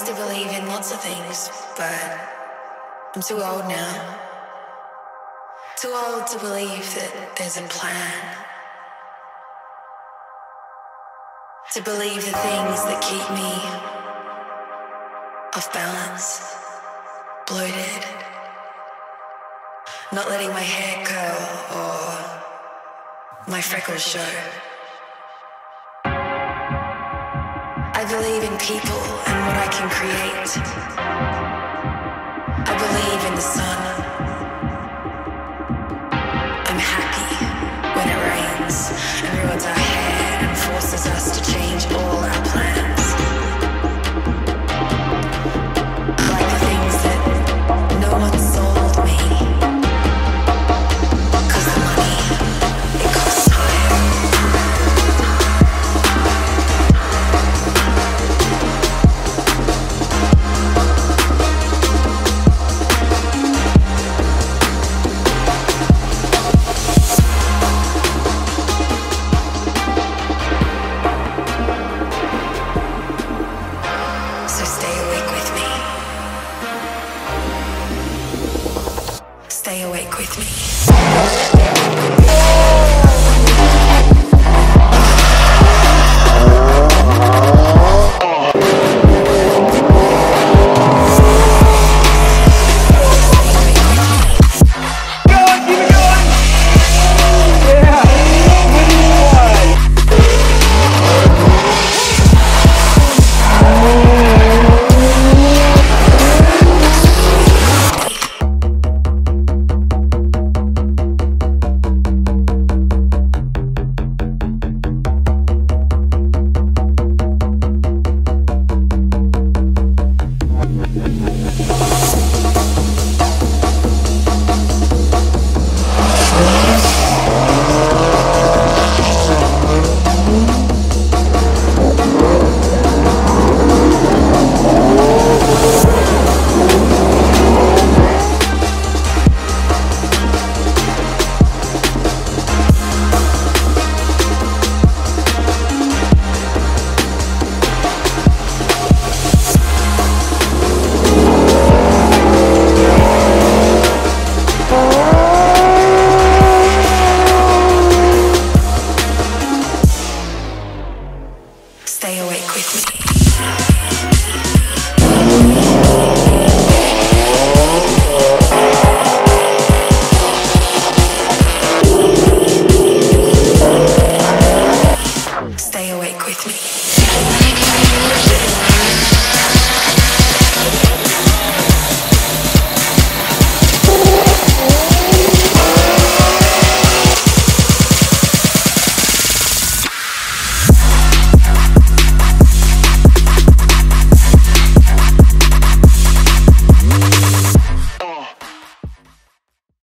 used to believe in lots of things, but I'm too old now. Too old to believe that there's a plan. To believe the things that keep me off balance, bloated, not letting my hair curl or my freckles show. I believe in people and what I can create. I believe in the sun. I'm happy when it rains and ruins our hair and forces us to change all our plans. Like the things that no one sold me. 'Cause the money, it costs time. So stay awake with me. Stay awake with me. Stay awake with me. Stay awake with me.